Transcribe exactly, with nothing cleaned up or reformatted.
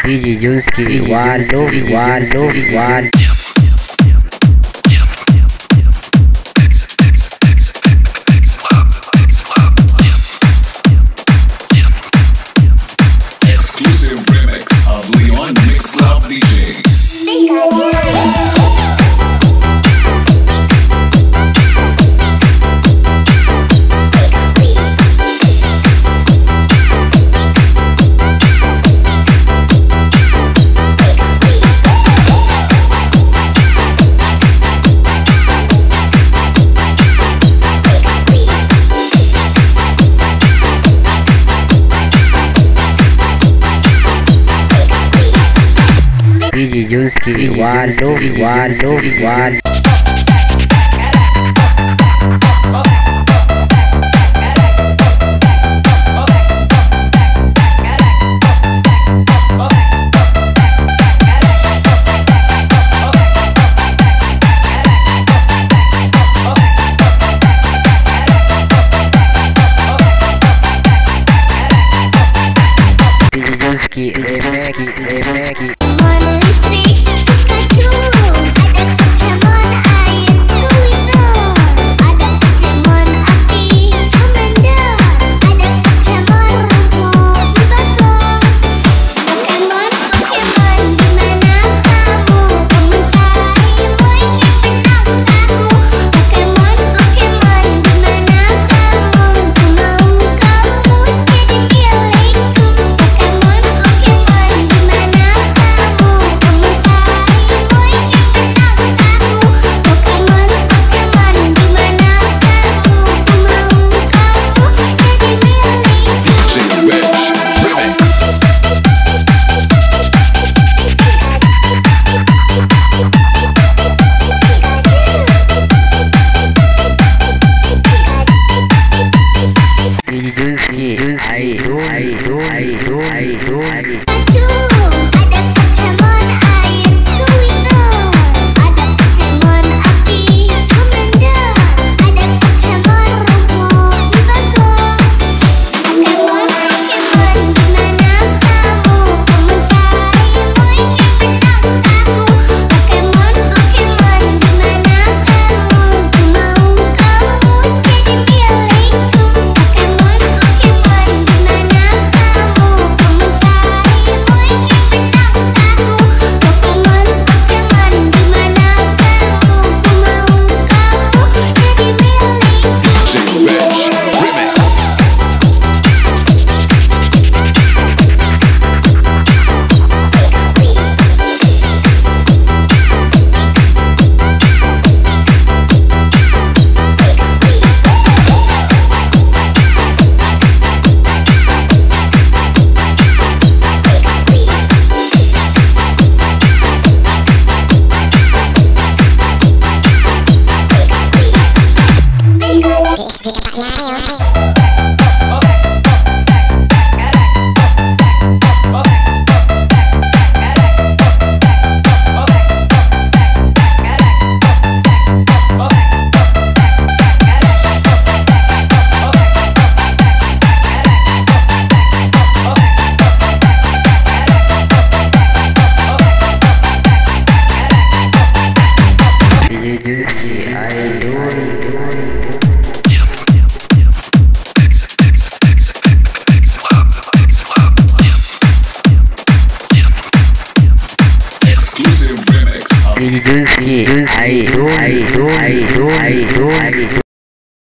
D J Jun.Soy, Wallo, Wallo, Wallo. Exclusive remix of Leon Mix Love D Js. D J Jun.Soy, Wallo, Wallo, Wallo. D J Jun.Soy, remix, remix. I do, I do, I do, I do, I do. D J Jun.Soy, I do, I do, I do, I do, I do.